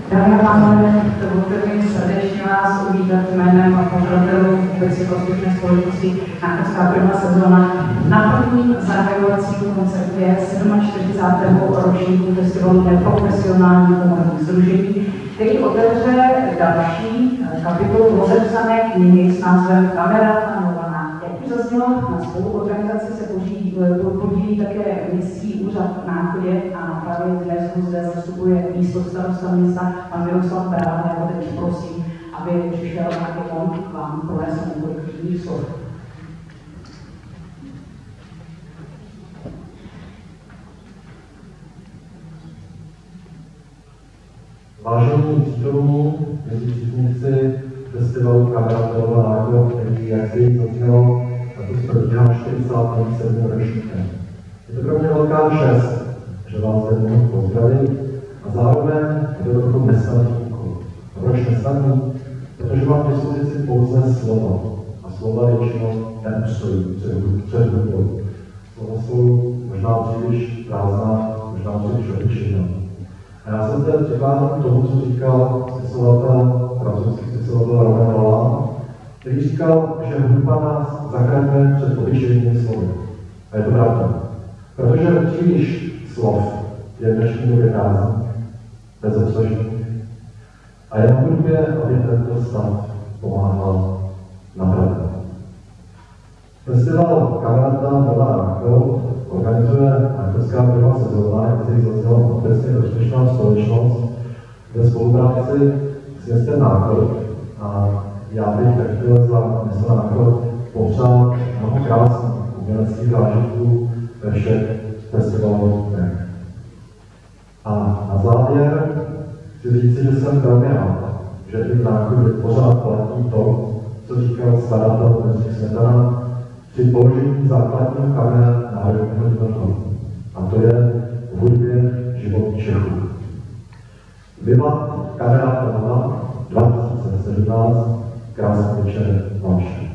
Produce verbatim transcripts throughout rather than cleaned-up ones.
Dámy a pánové, dovolte mi srdečně vás uvítat jménem pořadatelů obecně prospěšné společnosti Náchodská první sezóna na prvním zahajovacím koncertě čtyřicátého sedmého ročníku festivalu Neprofesionální komorní sdružení, který otevře další kapitolu rozepsané knihy s názvem Kamerata Novana. Jak už zaznělo, na spoluorganizaci se podílí také městský úřad v Náchodě a právě dnes ho zde zastupuje místostarosta města pan Miroslav Brána. Já ho teď prosím, aby přišel nějaký on k vám pronést několik prvních slov. Vážení přítomní, mezi přítomníci festivalu Kamerata Novana, který, jak se jich zaznělo, letos probíhá čtyřicátým sedmým ročníkem. Je to pro mě velká čest, že vás zde mohu pozdravit a zároveň je to trochu nesnadný úkol. Proč nesnadný? Protože mám k dispozici pouze slovo a slova většinou neustojí před hudbou. Slova jsou možná příliš prázdná, možná příliš obyčejná. A já jsem zde přikládan k tomu, co říkal spisovatel, francouzský spisovatel Romain Rolland, který říkal, že hudba nás zachraňuje před obyčejnými slovy. A je to pravda. Protože příliš slov je v dnešní době prázdný, bezobsažný. A je na hudbě, aby tento stav pomáhal napravit. Festival Kamerata Nová Náchod organizuje Náchodská první sezóna, jak se jí zaznělo obecně prospěšná společnost ve spolupráci s městem Náchod. A já bych tak chtěl za město Náchod popřát mnoho krásných uměleckých zážitků ve všech festivalových dnech. A na závěr chci říci, že jsem velmi rád, že i v Náchodě pořád platí to, co říkal skladatel Bedřich Smetana při položení základního kamene Národního divadla. A to je v hudbě život Čechů. Viva Kamerata Nová dva tisíce sedmnáct, krásný večer vám všem.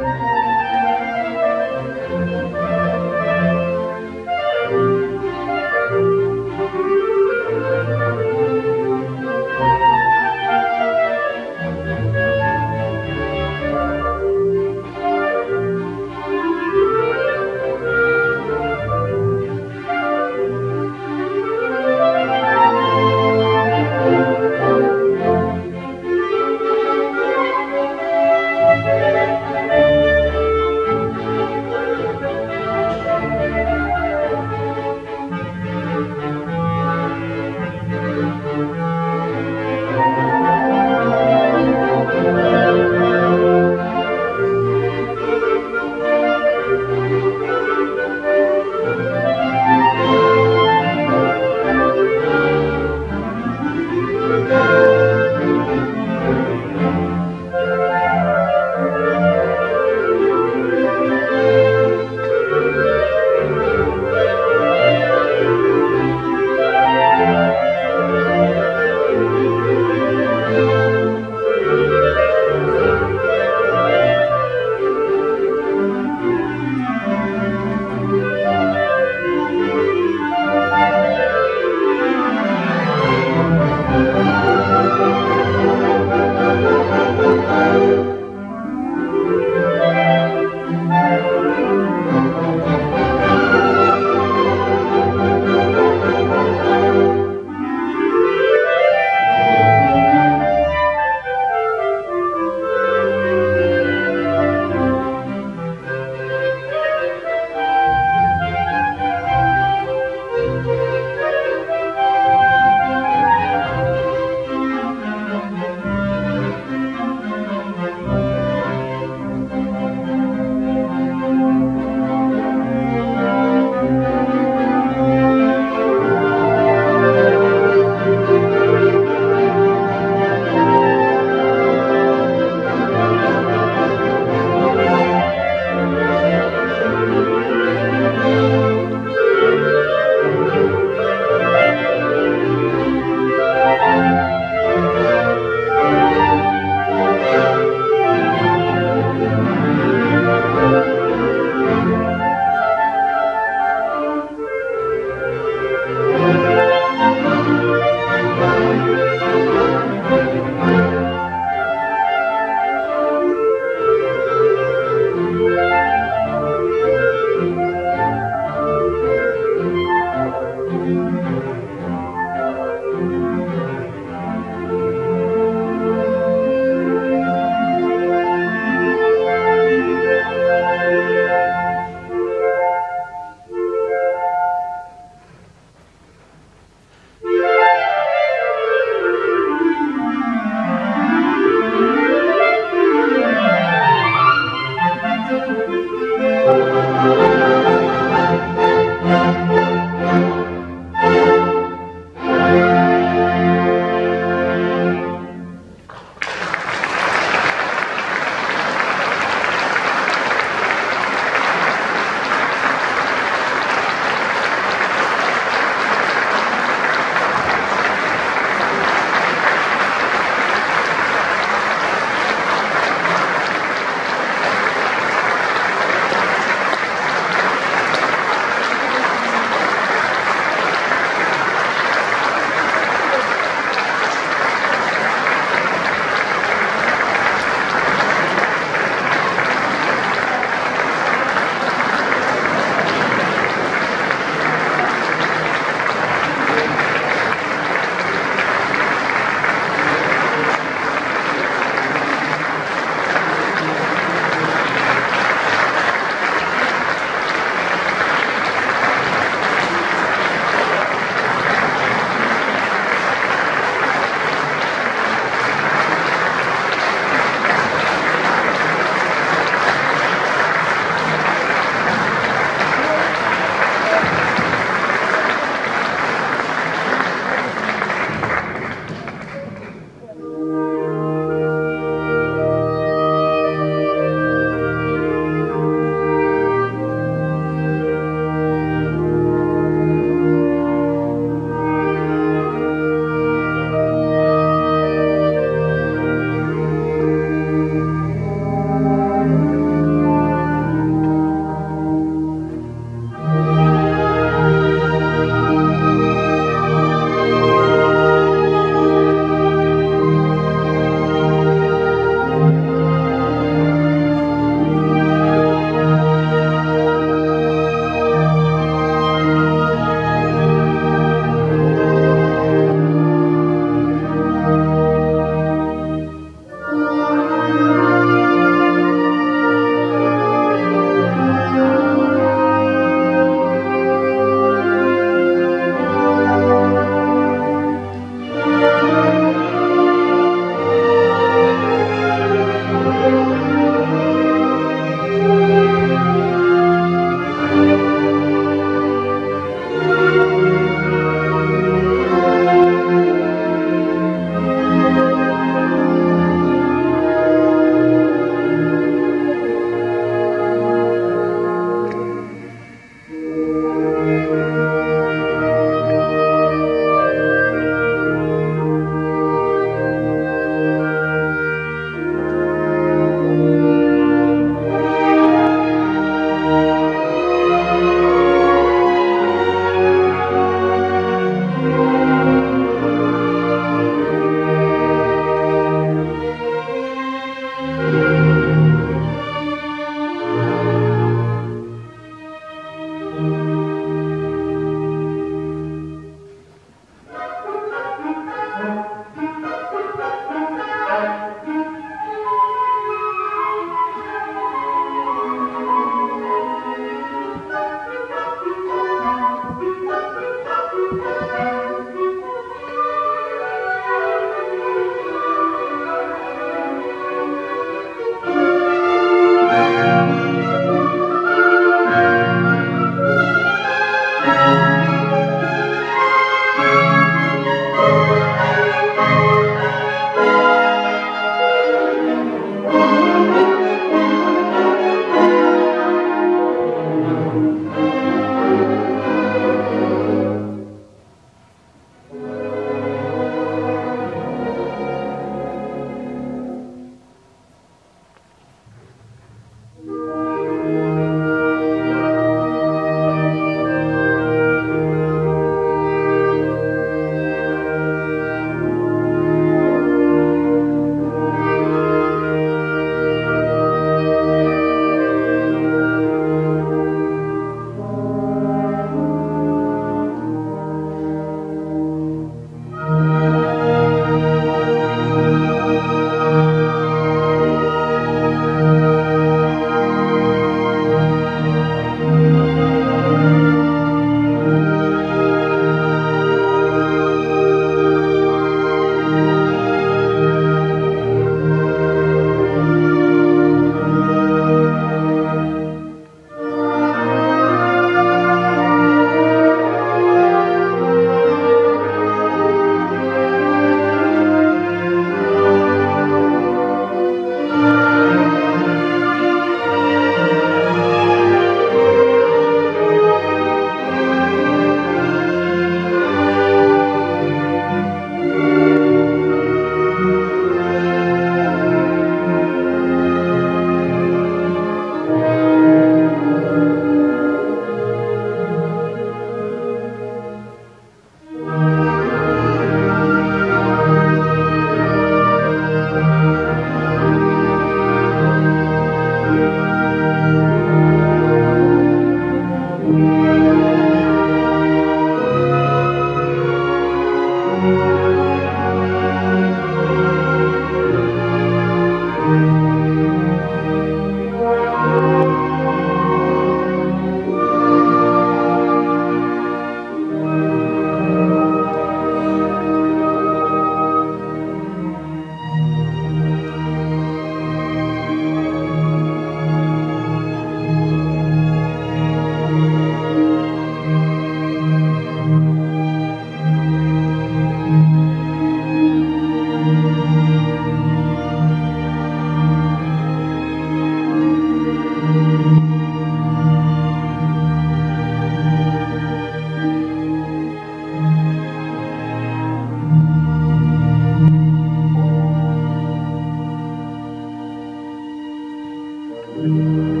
Thank you.